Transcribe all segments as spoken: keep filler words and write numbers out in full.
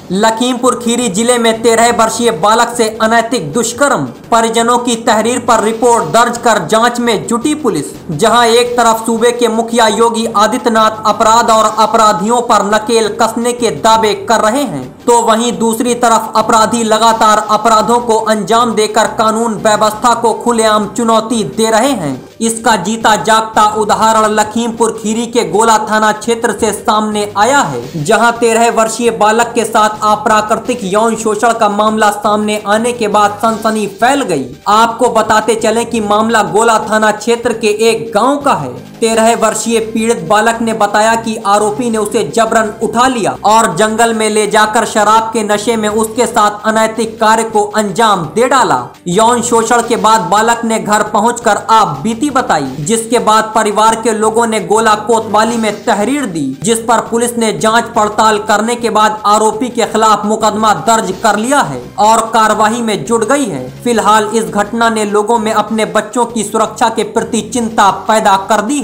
लखीमपुर खीरी जिले में तेरह वर्षीय बालक से अनैतिक दुष्कर्म, परिजनों की तहरीर पर रिपोर्ट दर्ज कर जांच में जुटी पुलिस। जहां एक तरफ सूबे के मुखिया योगी आदित्यनाथ अपराध और अपराधियों पर नकेल कसने के दावे कर रहे हैं, तो वहीं दूसरी तरफ अपराधी लगातार अपराधों को अंजाम देकर कानून व्यवस्था को खुलेआम चुनौती दे रहे हैं। इसका जीता जागता उदाहरण लखीमपुर खीरी के गोला थाना क्षेत्र से सामने आया है, जहां तेरह वर्षीय बालक के साथ अप्राकृतिक यौन शोषण का मामला सामने आने के बाद सनसनी फैल गई। आपको बताते चलें कि मामला गोला थाना क्षेत्र के एक गांव का है। तेरह वर्षीय पीड़ित बालक ने बताया कि आरोपी ने उसे जबरन उठा लिया और जंगल में ले जाकर शराब के नशे में उसके साथ अनैतिक कार्य को अंजाम दे डाला। यौन शोषण के बाद बालक ने घर पहुंचकर आप बीती बताई, जिसके बाद परिवार के लोगों ने गोला कोतवाली में तहरीर दी, जिस पर पुलिस ने जांच पड़ताल करने के बाद आरोपी के खिलाफ मुकदमा दर्ज कर लिया है और कार्रवाई में जुट गई है। फिलहाल इस घटना ने लोगों में अपने बच्चों की सुरक्षा के प्रति चिंता पैदा कर दी है।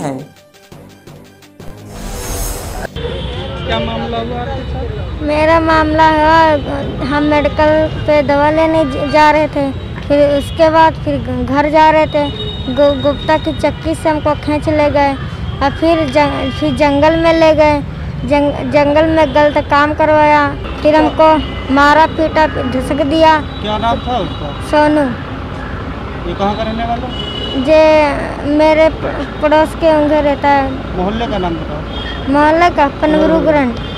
क्या मामला हुआ आपके साथ? मेरा मामला है, हम मेडिकल पे दवा लेने जा रहे थे, फिर उसके बाद फिर घर जा रहे थे, गु, गुप्ता की चक्की से हमको खींच ले गए और फिर जंग, फिर जंगल में ले गए। जंग, जंगल में गलत काम करवाया, फिर हमको मारा पीटा, ढुसक दिया। क्या नाम था उसका? सोनू। ये कहाँ का रहने वाला? जे मेरे पड़ोस के उंगे रहता है। मोहल्ले का नाम बताओ। मोहल्ले का पनगरू ग्रंथ।